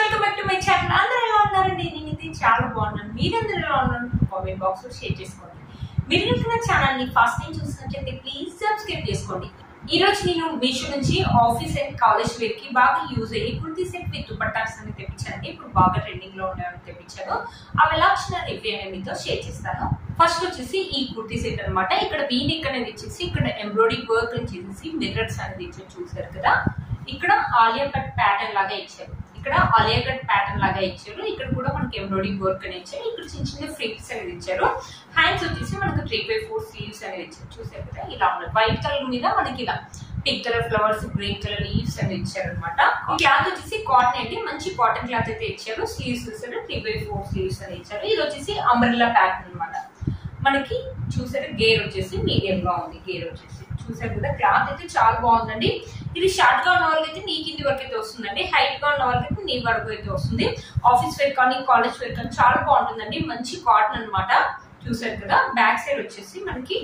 Welcome back to my channel. అందరూ ఎలా ఉన్నారండి? నేనైతే చాలా బాగున్నాను. మీరందరూ ఎలా ఉన్నారు? కామెంట్ బాక్స్ లో షేర్ చేసుకోండి. మీరు నా ఛానల్ ని ఫస్ట్ టైం చూసినట్లయితే ప్లీజ్ సబ్స్క్రైబ్ చేసుకోండి. ఈ రోజు నేను మీషో నుంచి ఆఫీస్ అండ్ కాలేజ్ వేర్ కి బాగా యూజ్ అయ్యి కుర్తీ సెట్ విత్ దుపట్టాస్ అని తెప్పించానండి. ఇప్పుడు బాగా ట్రెండింగ్ లో ఉండేవని తెప్పించాను. అవి ఎలా వచ్చిన రివ్యూ అనేది మీతో షేర్ చేస్తాను. ఫస్ట్ వచ్చేసి ఈ కుర్తీ సెట్ అనమాట. ఇక్కడ వీ నెక్ అనేది ఇచ్చేసి ఇక్కడ ఎంబ్రాయిడరీ వర్క్ చేసేసి మిర్రర్స్ అనేది ఇచ్చి చూసారు కదా. ఇక్కడ ఆలియా కట్ ప్యాటర్న్ లాగా ఇచ్చారు. ఇక్కడ ఆలియా కట్ ప్యాటర్న్ లాగా ఇచ్చారు. ఇక్కడ కూడా మనకి ఎంబ్రాయిడరీ వర్క్ అనేది ఇచ్చారు. ఇక్కడ చిన్న చిన్న ఫ్రిల్స్ అనేది ఇచ్చారు. హ్యాండ్స్ వచ్చేసి మనకు 3/4 స్లీవ్స్ అనేది ఇచ్చారు. చూసారు కదా, ఇలా ఉన్నాయి. వైట్ కలర్ మీద మనకి ఇలా pink colour flowers, green colour leaves అనేది ఇచ్చారు అనమాట. ఈ క్లాత్ వచ్చేసి కాటన్ అండి, మంచి కాటన్ క్లాత్ అయితే ఇచ్చారు. స్లీవ్స్ వచ్చారు 3/4 స్లీవ్స్ అని ఇచ్చారు. ఇది వచ్చేసి అంబ్రెల్లా ప్యాటర్న్ అనమాట. మనకి చూసారు గేర్ వచ్చేసి మీడియం గా ఉంది. గేర్ వచ్చేసి చూసారు కదా, క్లాత్ అయితే చాలా బాగుందండి. ఇది షార్ట్ గా ఉన్న వాళ్ళకి అయితే నీ కింది వరకు అయితే వస్తుందండి. హైట్ గా ఉన్న వాళ్ళకి అయితే నీ వరకు అయితే వస్తుంది. ఆఫీస్ వేర్ కానీ కాలేజ్ వేర్ కానీ చాలా బాగుంటుందండి. మంచి కాటన్ అనమాట. చూసారు కదా, బ్యాక్ సైడ్ వచ్చేసి మనకి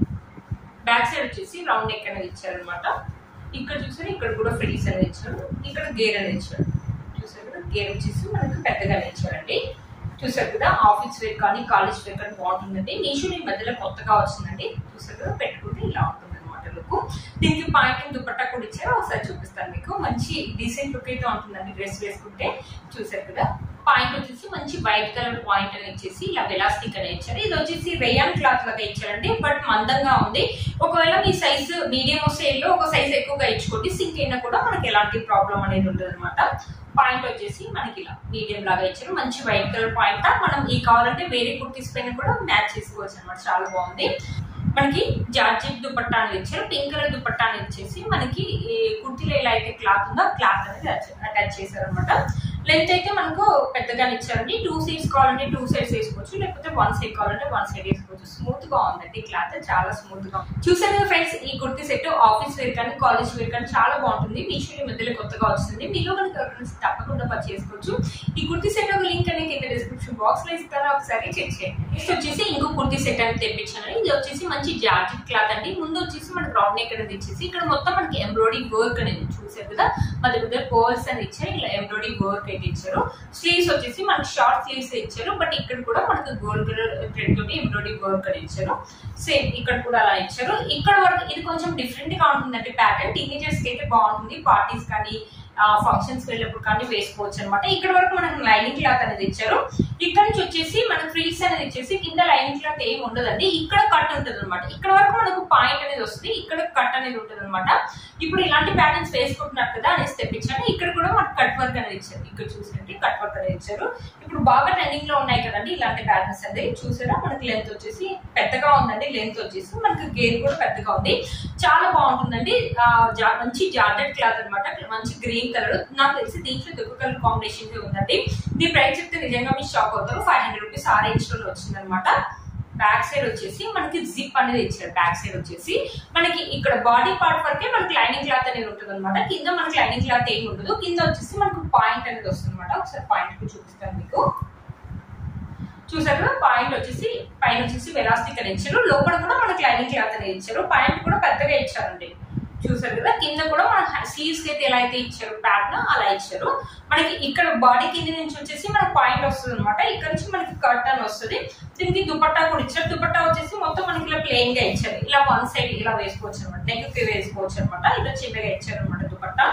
రౌండ్ నెక్ అనేది ఇచ్చారు అనమాట. ఇక్కడ చూసారు, ఇక్కడ కూడా ఫ్రిల్స్ అనేది ఇచ్చారు. ఇక్కడ గేర్ అనేది ఇచ్చారు. చూసారు కదా, గేర్ వచ్చేసి మనకి పెద్దగానే ఇచ్చారండి. చూసారు కదా, ఆఫీస్ వేర్ కానీ కాలేజ్ వేర్ కానీ బాగుంటుందండి. మీషో ఈ మధ్యలో కొత్తగా వచ్చిందండి. చూసారు కదా, పెట్టుకుంటే ఇలా ఉంటుంది అనమాట లుక్. దీనికి పాయింట్ దుపట్టా కూడా ఇచ్చారు. ఒకసారి చూపిస్తాను మీకు. మంచి డీసెంట్ లుక్ అయితే ఉంటుందండి డ్రెస్ వేసుకుంటే. చూసారు కదా, పాయింట్ వచ్చేసి మంచి వైట్ కలర్ పాయింట్ అని ఇచ్చేసి ఇలా ఎలాస్టిక్ అని ఇచ్చారు. ఇది వచ్చేసి రేయాన్ క్లాత్ లాగా ఇచ్చారండి, బట్ మందంగా ఉంది. ఒకవేళ మీ సైజ్ మీడియం వస్తే ఒక సైజ్ ఎక్కువగా ఇచ్చుకోండి. సింక్ అయినా కూడా మనకి ఎలాంటి ప్రాబ్లం అనేది ఉండదు అనమాట. పాయింట్ వచ్చేసి మనకి ఇలా మీడియం లాగా ఇచ్చారు. మంచి వైట్ కలర్ పాయింట్. మనం ఈ కావాలంటే వేరే కుర్తీస్ పైన కూడా మ్యాచ్ చేసుకోవచ్చు అనమాట. చాలా బాగుంది. మనకి జార్జెట్ దుపట్టా అనేది ఇచ్చారు. పింక్ కలర్ దుపట్టా అనేది ఇచ్చేసి మనకి కుర్తీలో ఎలా అయితే క్లాత్ ఉందో క్లాత్ అనేది అటాచ్ చేశారు అనమాట. లెంత్ అయితే మనకు పెద్దగానే ఇచ్చారండి. 2 సైడ్స్ కావాలంటే 2 సైడ్స్ వేసుకోవచ్చు, లేకపోతే 1 సైడ్ కావాలంటే 1 సైడ్ వేసుకోవచ్చు. స్మూత్ గా ఉందండి క్లాత్, చాలా స్మూత్ గా ఉంది. చూసారు కదా ఫ్రెండ్స్, ఈ కుర్తీ సెట్ ఆఫీస్ వేర్ కానీ కాలేజ్ వేర్ కానీ చాలా బాగుంటుంది. మీషో ఈ మధ్యలో కొత్తగా వచ్చింది. మీలో కనుక తప్పకుండా పర్చేస్ చేసుకోవచ్చు. ఈ కుర్తీ సెట్ ఒక లింక్ అనేది కింద డిస్క్రిప్షన్ బాక్స్ లో ఇస్తాను, ఒకసారి చెక్ చేయండి. నెక్స్ట్ వచ్చేసి ఇంకో కుర్తీ సెట్ అనేది తెప్పించాను. ఇది వచ్చేసి మంచి జార్జెట్ క్లాత్ అండి. ముందు వచ్చేసి మనకి రౌండ్ నెక్ అనేది ఇచ్చేసి ఇక్కడ మొత్తం మనకి ఎంబ్రాయిడరీ వర్క్ అనేది చూసారు కదా, మధ్య పర్ల్స్ అని ఇచ్చారు. ఇలా ఎంబ్రాయిడరీ వర్క్ అయితే ఇచ్చారు. స్లీవ్స్ వచ్చేసి మనకి షార్ట్ స్లీవ్స్ ఇచ్చారు, బట్ ఇక్కడ కూడా మనకి గోల్డ్ కలర్ థ్రెడ్ తోటి ఎంబ్రాయిడరీ వర్క్ అని ఇచ్చారు. సేమ్ ఇక్కడ కూడా అలా ఇచ్చారు. ఇక్కడ వరకు ఇది కొంచెం డిఫరెంట్ గా ఉంటుందండి ప్యాటర్న్. టీనేజర్స్ కి అయితే బాగుంటుంది. పార్టీస్ కానీ ఫంక్షన్స్ వెళ్ళినప్పుడు కానీ వేసుకోవచ్చు అనమాట. ఇక్కడ వరకు మనకు లైనింగ్ క్లాత్ అనేది ఇచ్చారు. ఇక్కడ నుంచి వచ్చేసి మనకు ఫ్రిల్స్ అనేది ఇచ్చేసి కింద లైనింగ్ క్లాత్ ఏమి ఉండదండి. ఇక్కడ కట్ ఉంటుంది అనమాట. ఇక్కడ వరకు మనకు పాయింట్ అనేది వస్తుంది, ఇక్కడ కట్ అనేది ఉంటుంది అనమాట. ఇప్పుడు ఇలాంటి ప్యాటర్న్స్ వేసుకుంటున్నారు కదా అనేసి తెప్పించాను. ఇక్కడ కూడా మనకు కట్ వర్క్ అనేది ఇచ్చారు. ఇక్కడ చూసండి, కట్ వర్క్ అనేది ఇచ్చారు. ఇప్పుడు బాగా ట్రెండింగ్ లో ఉన్నాయి కదండి ఇలాంటి ప్యాటర్న్స్ అనేది. చూసారా, మనకి లెంత్ వచ్చేసి పెద్దగా ఉందండి. లెంత్ వచ్చేసి మనకి గేర్ కూడా పెద్దగా ఉంది. చాలా బాగుంటుందండి. మంచి జార్జెట్ క్లాత్ అనమాట. మంచి గ్రీన్ కలర్. నాకు తెలిసి దీంట్లో దుక్కు కలర్ కాంబినేషన్ ఉందండి. దీని ప్రైస్ చెప్తే నిజంగా మీరు షాక్ అవుతారు. 500 రూపీస్ ఆ రేంజ్ లో వచ్చింది అనమాట. బ్యాక్ సైడ్ వచ్చేసి మనకి జిప్ అనేది ఇచ్చారు. బ్యాక్ సైడ్ వచ్చేసి మనకి ఇక్కడ బాడీ పార్ట్ వరకే మనకి లైనింగ్ క్లాత్ అనేది ఉంటుంది అనమాట. కింద మనకి లైనింగ్ క్లాత్ ఏమి ఉండదు. కింద వచ్చేసి మనకు పాయింట్ అనేది వస్తుంది అనమాట. ఒకసారి పాయింట్ కు చూపిస్తాను మీకు. చూసారు, పాయింట్ వచ్చేసి పైన వచ్చేసి ఎలాస్టిక్ అని ఇచ్చారు. లోపల కూడా మనకి లైనింగ్ క్లాత్ అనేది ఇచ్చారు. పాయింట్ కూడా పెద్దగా ఇచ్చారండి. చూసారు కదా, కింద కూడా మన స్లీవ్స్ అయితే ఎలా అయితే ఇచ్చారు ప్యాటర్న్ అలా ఇచ్చారు. మనకి ఇక్కడ బాడీ కింద నుంచి వచ్చేసి మనకి పాయింట్ వస్తుంది అనమాట. ఇక్కడ నుంచి మనకి కట్ అని వస్తుంది. దీనికి దుపట్టా కూడా ఇచ్చారు. దుపట్టా వచ్చేసి మొత్తం మనకి ఇలా ప్లెయిన్ గా ఇచ్చారు. ఇలా 1 సైడ్ ఇలా వేసుకోవచ్చు అనమాట. నెక్ కి వేసుకోవచ్చు అనమాట. ఇలా చిన్నగా ఇచ్చారు అనమాట దుపట్టా.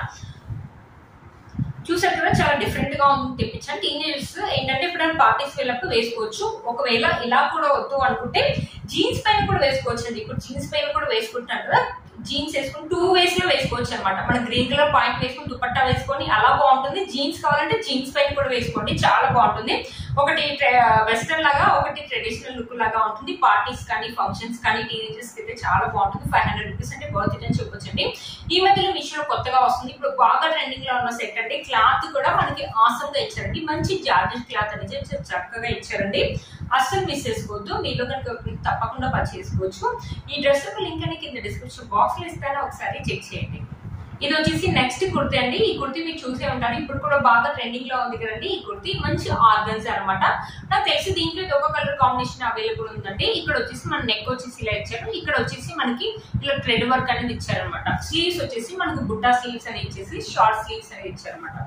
చూసారు కదా, చాలా డిఫరెంట్ గా ఉంది. తెప్పించాను. టీనేజర్స్ ఏంటంటే ఇప్పుడు పార్టీస్ వెళ్ళినప్పుడు వేసుకోవచ్చు. ఒకవేళ ఇలా కూడా వద్దు అనుకుంటే జీన్స్ పైన కూడా వేసుకోవచ్చు అండి. ఇప్పుడు జీన్స్ పైన కూడా వేసుకుంటున్నారు కదా, జీన్స్ వేసుకుని 2 వేస్ లో వేసుకోవచ్చు అనమాట. మన గ్రీన్ కలర్ పాయింట్ వేసుకుని దుపట్టా వేసుకొని అలా బాగుంటుంది. జీన్స్ కావాలంటే జీన్స్ పైన కూడా వేసుకోండి, చాలా బాగుంటుంది. ఒకటి వెస్టర్న్ లాగా, ఒకటి ట్రెడిషనల్ లుక్ లాగా ఉంటుంది. పార్టీస్ కానీ ఫంక్షన్స్ కానీ టీనేజర్స్ అయితే చాలా బాగుంటుంది. 500 రూపీస్ అంటే వర్త్ ఇట్ అని చెప్పొచ్చండి. ఈ మధ్యలో మీషోలో కొత్తగా వస్తుంది. ఇప్పుడు బాగా ట్రెండింగ్ లో ఉన్న సెట్ అంటే క్లాత్ కూడా మనకి ఆసమ్ గా ఇచ్చారండి. మంచి జార్జెట్ క్లాత్ అనేది చక్కగా ఇచ్చారండి. అస్సలు మిస్ చేసుకోవద్దు. మీలో కనుక తప్పకుండా పర్చేస్ చేసుకోవచ్చు. ఈ డ్రెస్ యొక్క లింక్ అని కింద డిస్క్రిప్షన్ బాక్స్ లో ఇస్తాను, ఒకసారి చెక్ చేయండి. ఇది వచ్చేసి నెక్స్ట్ కుర్తీ అండి. ఈ కుర్తీ మీరు చూసే ఉంటారు. ఇప్పుడు కూడా బాగా ట్రెండింగ్ లో ఉంది కదండి ఈ కుర్తీ. మంచి ఆర్గన్స్ అనమాట. నాకు తెలిసి దీంట్లో ఒక కలర్ కాంబినేషన్ అవైలబుల్ ఉందండి. ఇక్కడ వచ్చేసి మన నెక్ వచ్చేసి ఇలా ఇచ్చారు. ఇక్కడ వచ్చేసి మనకి ఇలా థ్రెడ్ వర్క్ అనేది ఇచ్చారనమాట. స్లీవ్స్ వచ్చేసి మనకు బుట్టా స్లీవ్స్ అని ఇచ్చేసి షార్ట్ స్లీవ్స్ అనేది ఇచ్చారనమాట.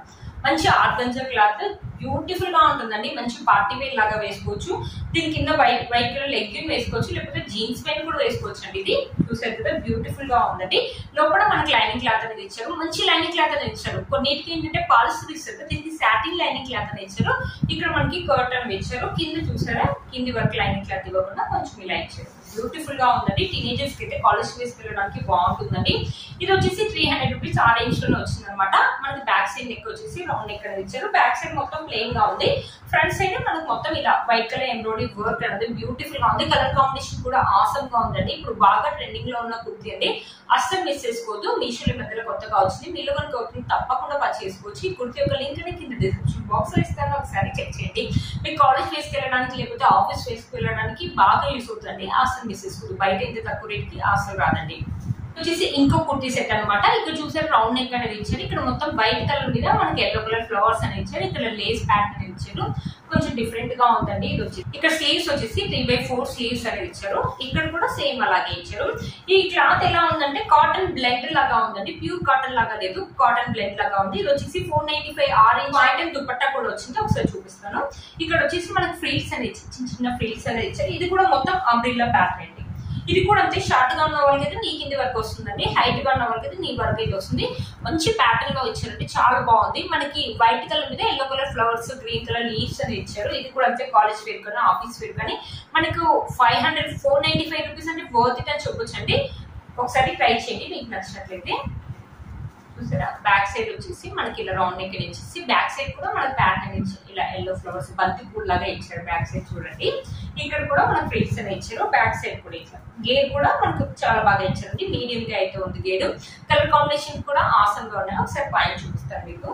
మంచి ఆర్గంజా క్లాత్, బ్యూటిఫుల్ గా ఉంటుందండి. మంచి పార్టీ వేర్ లాగా వేసుకోవచ్చు. దీని కింద వైట్ కలర్ లెగ్గిన్ వేసుకోవచ్చు, లేకపోతే జీన్స్ పైన కూడా వేసుకోవచ్చు అండి. ఇది చూసారు కదా, బ్యూటిఫుల్ గా ఉందండి. లోపల మనకి లైనింగ్ క్లాత్ అనేది ఇచ్చారు, మంచి లైనింగ్ క్లాత్ అనేది ఇచ్చారు. కొన్నిటికి ఏంటంటే పాలిస్టర్ ఇస్తారు, దీనికి సాటిన్ లైనింగ్ క్లాత్ అనేది ఇచ్చారు. ఇక్కడ మనకి కర్టన్ ఇచ్చారు. కింద చూసారా, కింది వరకు లైనింగ్ క్లాత్ ఇవ్వకుండా కొంచెం ఇలా ఇచ్చారు. బ్యూటిఫుల్ గా ఉందండి. టీనేజర్స్ కి అయితే కాలేజ్ వేసుకెళ్ళడానికి బాగుంటుందండి. ఇది వచ్చేసి 300 రూపీస్ ఆ రేంజ్ లోనే వచ్చింది అనమాట. మనకి బ్యాక్ సైడ్ నెక్ వచ్చేసి రౌండ్ నెక్ అనేది ఇచ్చారు. బ్యాక్ సైడ్ మొత్తం ప్లెయిన్ గా ఉంది. ఫ్రంట్ సైడ్ మనకు మొత్తం ఇలా వైట్ కలర్ ఎంబ్రాయిడరీ వర్క్ అనేది బ్యూటిఫుల్ గా ఉంది. కలర్ కాంబినేషన్ కూడా ఆసమ్ గా ఉందండి. ఇప్పుడు బాగా ట్రెండింగ్ లో ఉన్న కుర్తీ అండి, అస్సలు మిస్ చేసుకోవద్దు. మీషోలో మధ్యలో కొత్తగా వచ్చింది, మీలో కనుక తప్పకుండా పర్చేస్ చేసుకోవచ్చు. ఈ కుర్తీ యొక్క లింక్ అనేది కింద డిస్క్రిప్షన్ బాక్స్ లో ఇస్తాను, ఒకసారి చెక్ చేయండి. మీకు కాలేజ్ వేసుకెళ్ళడానికి లేకపోతే ఆఫీస్ వేసుకెళ్ళడానికి బాగా యూస్ అవుతుంది. అస్సలు మిస్ చేసుకోవద్దు. బయట ఎంత తక్కువ రేట్ కి అసలు రాదండి. వచ్చేసి ఇంకో కుర్తీ సెట్ అనమాట. ఇక్కడ చూసారు రౌండ్ నెక్ అనేది ఇచ్చారు. ఇక్కడ మొత్తం వైట్ కలర్ మీద మనకి ఎల్లో కలర్ ఫ్లవర్స్ అనేది ఇచ్చారు. ఇక్కడ లేస్ ప్యాటర్న్ అనేది ఇచ్చారు, కొంచెం డిఫరెంట్ గా ఉందండి. ఇది వచ్చి ఇక్కడ స్లీవ్స్ వచ్చేసి 3/4 స్లీవ్స్ అనేది ఇచ్చారు. ఇక్కడ కూడా సేమ్ అలాగే ఇచ్చారు. ఈ క్లాత్ ఎలా ఉందంటే కాటన్ బ్లెండ్ లాగా ఉందండి, ప్యూర్ కాటన్ లాగా లేదు, కాటన్ బ్లెండ్ లాగా ఉంది. ఇది వచ్చేసి 495 ఆరెంజ్ వైట్ అండ్ దుపట్టా కూడా వచ్చింది, ఒకసారి చూపిస్తాను. ఇక్కడ వచ్చేసి మనకి ఫ్రిల్స్ అనేది చిన్న చిన్న ఫ్రిల్స్ అనేది ఇచ్చారు. ఇది కూడా మొత్తం అంబ్రెల్లా ప్యాటర్న్ అండి. ఇది కూడా అంతే, షార్ట్ గా ఉన్న వాళ్ళకి అయితే నీ కింది వరకు వస్తుందండి, హైట్ గా ఉన్న వాళ్ళకి అయితే నీ వరకు అయితే వస్తుంది. మంచి ప్యాటర్న్ గా ఇచ్చారండి, చాలా బాగుంది. మనకి వైట్ కలర్ మీద yellow colour flowers, green colour leaves అని ఇచ్చారు. ఇది కూడా అంతే, కాలేజ్ వేర్ కానీ ఆఫీస్ వేర్ కానీ మనకు 495 రూపీస్ అంటే వర్త్ ఇట్ అని చెప్పొచ్చండి. ఒకసారి ట్రై చేయండి మీకు నచ్చినట్లయితే. చూసారా, బ్యాక్ సైడ్ వచ్చేసి మనకి ఇలా రౌండ్ నెక్ ఇచ్చేసి బ్యాక్ సైడ్ కూడా మనకి ప్యాటర్న్ ఇచ్చి ఇలా ఎల్లో ఫ్లవర్స్ బంతి పూల్ లాగా ఇచ్చారు. బ్యాక్ సైడ్ చూడండి, ఇక్కడ కూడా మనకి ఫ్రిల్స్ అని ఇచ్చారు. బ్యాక్ సైడ్ కూడా ఇచ్చారు. గేర్ కూడా మనకు చాలా బాగా ఇచ్చారండి, మీడియం గా అయితే ఉంది గేర్. కలర్ కాంబినేషన్ కూడా ఆసమ్ గా ఉన్నాయి. ఒకసారి పైన చూపిస్తాను మీకు.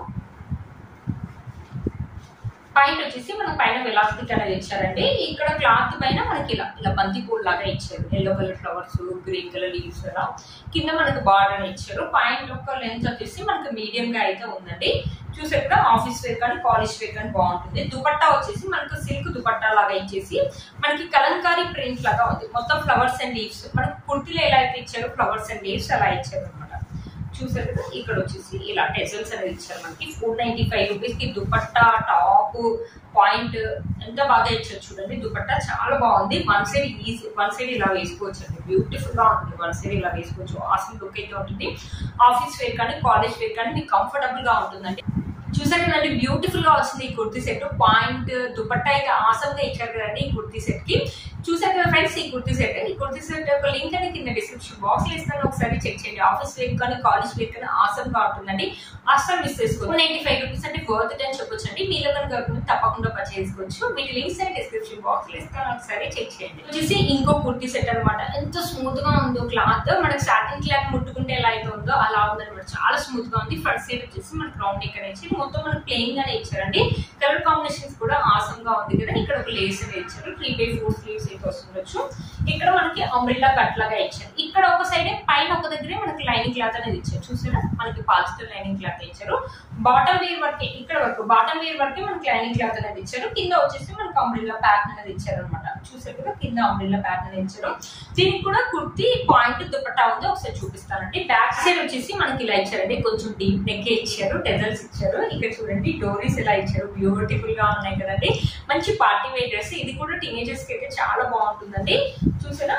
పైన వచ్చేసి మన పైన వెలాస్టిక్ అనేది ఇచ్చారండి. ఇక్కడ క్లాత్ పైన మనకి ఇలా బంతి పూల్ లాగా ఇచ్చారు, yellow colour flowers, green colour leaves అలా. కింద మనకు బార్డర్ ఇచ్చారు. పైన యొక్క లెంత్ వచ్చేసి మనకి మీడియం గా అయితే ఉందండి. చూసాక ఆఫీస్ వేర్ కానీ కాలేజ్ వేర్ కానీ బాగుంటుంది. దుపట్టా వచ్చేసి మనకు సిల్క్ దుపట్టా లాగా ఇచ్చేసి మనకి కలంకారీ ప్రింట్ లాగా ఉంది. మొత్తం ఫ్లవర్స్ అండ్ లీవ్స్, మనకు కుర్తీలో ఎలా అయితే ఇచ్చారు ఫ్లవర్స్ అండ్ లీవ్స్ అలా ఇచ్చారు అనమాట. చూసారు కదా, ఇక్కడ వచ్చేసి ఇలా టెజల్స్ అనేది ఇచ్చారు మనకి. 495 రూపీస్ కి దుపట్టా, టాప్, పాయింట్ ఎంత బాగా ఇచ్చారు చూడండి. దుపట్టా చాలా బాగుంది. వన్ సైడ్ ఇలా వేసుకోవచ్చు అండి, బ్యూటిఫుల్ గా ఉంటుంది. వన్ సైడ్ ఇలా వేసుకోవచ్చు, ఆసమ్ లుక్ అయితే ఉంటుంది. ఆఫీస్ వేర్ కానీ కాలేజ్ వేర్ కానీ మీకు కంఫర్టబుల్ గా ఉంటుందండి. చూసారు కదండి, బ్యూటిఫుల్ గా వచ్చింది ఈ కుర్తీ సెట్. పాయింట్ దుపట్టా అయితే ఆసమ్ గా ఇచ్చారు కదండి ఈ కుర్తీ సెట్ కి. చూసారు కదా ఫ్రెండ్స్, ఈ కుర్తీ సెట్ యొక్క లింక్ అనేది కింద డిస్క్రిప్షన్ బాక్స్ లో ఇస్తాను, ఒకసారి చెక్ చేయండి. ఆఫీస్ వేర్ కానీ కాలేజ్ వేర్ కానీ ఆసమ్ గా ఉంటుందండి, అస్సలు మిస్ చేసుకోవచ్చు. 495 రూపీస్ అంటే వర్త్ ఇట్ అని చెప్పొచ్చు అండి. మీలో కనుక తప్పకుండా పర్చేస్ చేసుకోవచ్చు. వీటి లింక్స్ అనేది డిస్క్రిప్షన్ బాక్స్ లో ఇస్తాను, ఒకసారి చెక్ చేయండి. వచ్చేసి ఇంకో కుర్తీ సెట్ అనమాట. ఎంత స్మూత్ గా ఉందో క్లాత్, మనకి సాటిన్ క్లాత్ ముట్టుకుంటే ఎలా అయితే ఉందో అలా ఉందన్నమాట. చాలా స్మూత్ గా ఉంది. ఫ్రంట్ సైడ్ వచ్చేసి మనకి రౌండ్ నెక్ అనేది మొత్తం మనకి ప్లెయిన్ గానే ఇచ్చారండి. కలర్ కాంబినేషన్స్ కూడా ఆసమ్ గా ఉంది కదా. ఇక్కడ ఒక లేస్ అనేది ఇచ్చారు, 3/4 స్లీవ్స్ అయితే వస్తుండొచ్చు. ఇక్కడ మనకి అంబ్రెల్లా కట్ లాగా ఇచ్చారు. ఇక్కడ ఒక సైడ్ పైన ఒక దగ్గరే మనకి లైనింగ్ క్లాత్ అనేది ఇచ్చారు. చూసారా, మనకి పాలిస్టర్ లైనింగ్ క్లాత్ ఇచ్చారు. బాటమ్ వేర్ వరకు ఇక్కడ వరకు బాటమ్ వేర్ వరకు మనకి లైనింగ్ క్లాత్ అనేది ఇచ్చారు. కింద వచ్చేసి మనకి అంబ్రెల్లా ప్యాటర్న్ అనేది ఇచ్చారు అనమాట. చూసారు కదా, కింద అంబ్రెల్లా ప్యాటర్న్ అనేది ఇచ్చారు. దీనికి కూడా కుర్తీ పాయింట్ దుపట్టా ఉంది, ఒకసారి చూపిస్తానండి. బ్యాక్ సైడ్ వచ్చేసి మనకి ఇలా ఇచ్చారండి, కొంచెం డీప్ నెక్ ఇచ్చారు, టెజల్స్ ఇచ్చారు. ఇక్కడ చూడండి డోరీస్ ఇలా ఇచ్చారు, బ్యూటిఫుల్ గా ఉన్నాయి కదండి. మంచి పార్టీ వేర్ డ్రెస్. ఇది కూడా టీనేజర్స్ కి అయితే చాలా బాగుంటుందండి. చూసారా,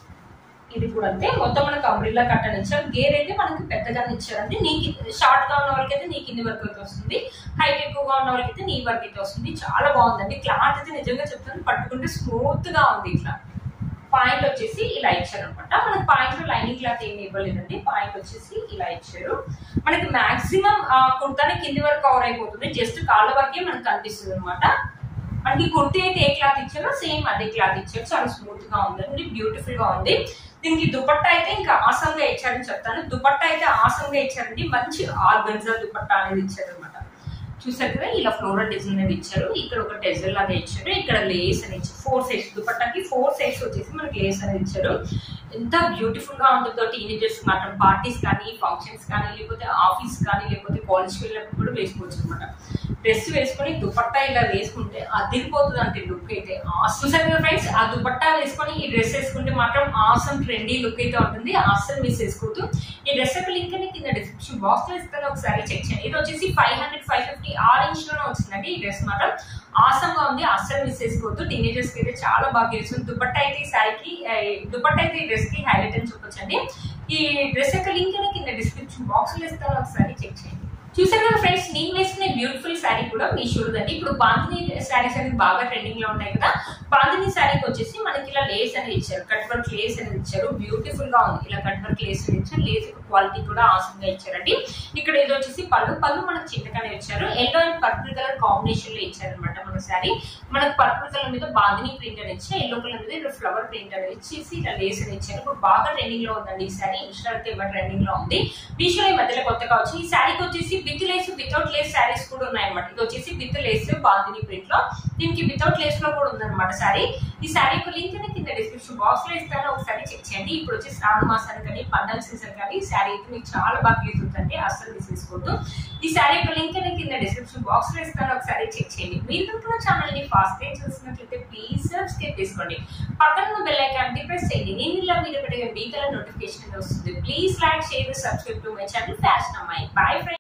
ఇది కూడా అంతే, మొత్తం మనకు అంబ్రెల్లా కట్ అని ఇచ్చారు. గేర్ అయితే మనకి పెద్దగా ఇచ్చారండి. నీకు షార్ట్ గా ఉన్న వాళ్ళకి అయితే నీ కింది వరకు అయితే వస్తుంది, హైట్ ఎక్కువగా ఉన్న వాళ్ళకి అయితే నీ వరకు అయితే వస్తుంది. చాలా బాగుందండి. క్లాత్ అయితే నిజంగా చెప్తాను, పట్టుకుంటే స్మూత్ గా ఉంది. ఇట్లా పాయింట్ వచ్చేసి ఇలా ఇచ్చారు అనమాట. మనకి పాయింట్ లో లైనింగ్ క్లాత్ ఏమి ఇవ్వలేదండి. పాయింట్ వచ్చేసి ఇలా ఇచ్చారు. మనకి మాక్సిమం కుర్తానే కింది వరకు కవర్ అయిపోతుంది, జస్ట్ కాళ్ళ వరకే మనకు కనిపిస్తుంది అనమాట. మనకి కుర్తీ అయితే ఏ క్లాత్ ఇచ్చారో సేమ్ అదే క్లాత్ ఇచ్చారు. చాలా స్మూత్ గా ఉందండి, బ్యూటిఫుల్ గా ఉంది. దీనికి దుపట్టా అయితే ఇంకా ఆసమ్ గా ఇచ్చారని చెప్తాను. దుపట్టా అయితే ఆసమ్ గా ఇచ్చారండి. మంచి ఆర్గన్జా దుపట్టా అనేది ఇచ్చారు అనమాట. చూసారు కదా, ఇలా ఫ్లోరల్ డిజైన్ అనేది ఇచ్చారు. ఇక్కడ ఒక టెజల్ లాగా ఇచ్చారు. ఇక్కడ లేస్ అని ఇచ్చారు. 4 సైడ్స్ దుపట్టాకి 4 సైడ్స్ వచ్చేసి మనకి లేస్ అనేది ఇచ్చారు. ఎంత బ్యూటిఫుల్ గా ఉంటుందో టీనేజర్స్ మాత్రం పార్టీస్ కానీ, ఫంక్షన్స్ కానీ, లేకపోతే ఆఫీస్ కానీ, లేకపోతే కాలేజ్ వెళ్ళినప్పుడు కూడా వేసుకోవచ్చు అనమాట. డ్రెస్ వేసుకొని దుపట్టా ఇలా వేసుకుంటే అదిరిపోతుంది అంటే లుక్ అయితే. చూసారు కదా ఫ్రెండ్స్, ఆ దుపట్టా వేసుకొని ఈ డ్రెస్ వేసుకుంటే మాత్రం ఆసమ్ ట్రెండీ లుక్ అయితే ఉంటుంది, అస్సలు మిస్ చేసుకోవద్దు. ఈ డ్రెస్ యొక్క లింక్ అని కింద డిస్క్రిప్షన్ బాక్స్ లో ఇస్తాను, ఒకసారి చెక్ చేయండి. ఇది వచ్చేసి 500, 550 మనకి ఆరెంజ్ లోనే వచ్చిందండి ఈ డ్రెస్ మాత్రం ఆసమ్ గా ఉంది, అస్సలు మిస్ చేసుకోవద్దు. టీనేజర్స్ కి అయితే చాలా బాగా తెలుస్తుంది. దుపట్టా అయితే ఈ శారీకి దుపట్టా అయితే ఈ డ్రెస్ కి హైలైట్ అని చెప్పొచ్చండి. ఈ డ్రెస్ యొక్క లింక్ అనేది కింద డిస్క్రిప్షన్ బాక్స్ లో ఇస్తాను, ఒకసారి చెక్ చేయండి. చూసారు కదా ఫ్రెండ్స్, నేను వేసుకునే బ్యూటిఫుల్ శారీ కూడా మీషోదండి. ఇప్పుడు బాందిని శారీస్ అనేది బాగా ట్రెండింగ్ లో ఉన్నాయి కదా, బాందిని శారీకి వచ్చేసి మనకి ఇలా లేస్ అనేది ఇచ్చారు, కట్ వర్క్ లేస్ అనేది ఇచ్చారు, బ్యూటిఫుల్ గా ఉంది. ఇలా కట్ వర్క్ లేస్ అనేది ఇచ్చారు, లేస్ క్వాలిటీ కూడా ఆసమ్ గా ఇచ్చారండి. ఇక్కడ ఏదో వచ్చేసి పళ్ళు మనకు చిన్నగానే ఇచ్చారు, yellow and purple colour combination లో ఇచ్చారు అనమాట. మన శారీ మనకు పర్పుల్ కలర్ మీద బాందిని ప్రింట్ అని ఇచ్చి, ఎల్లో కలర్ మీద ఇలా ఫ్లవర్ ప్రింట్ అనేది ఇచ్చేసి ఇలా లేస్ అని ఇచ్చారు. ఇప్పుడు బాగా ట్రెండింగ్ లో ఉందండి ఈ శారీ, ఇన్స్టా అయితే ట్రెండింగ్ లో ఉంది. మీషో ఈ మధ్యలో కొత్తగా వచ్చి ఈ శారీకి వచ్చేసి with lace without lace saris కూడా ఉన్నాయన్నమాట. ఇది వచ్చేసి విత్ లేస్ బాందిని ప్రింట్ లో, దీనికి వితౌట్ లేస్ లో కూడా ఉందన్నమాట శారీ. ఈ శారీ యొక్క లింక్ ని కింద డిస్క్రిప్షన్ బాక్స్ లో ఇస్తాను, ఒకసారి చెక్ చేయండి. ఇప్పుడు వచ్చి శ్రావణ మాసానికి కానీ పండగ సీజన్ కానీ ఈ శారీ అయితే మీకు చాలా బాగా యూజ్ అవుతుంది, అస్సలు మిస్ చేసుకోవద్దు. ఈ శారీ యొక్క లింక్ ని కింద డిస్క్రిప్షన్ బాక్స్ లో ఇస్తాను, ఒకసారి చెక్ చేయండి. మీరు కనుక ఛానల్ ని ఫాస్ట్ గా చూసినట్లయితే ప్లీజ్ సబ్స్క్రైబ్ చేసుకోండి, పక్కన బెల్ ఐకాన్ ని ప్రెస్ చేయండి. నేను ఇలా వీడియో పెట్టే మీకు నోటిఫికేషన్ వస్తుంది. Please like, share, subscribe to my channel fashion అమ్మాయి. Bye friends.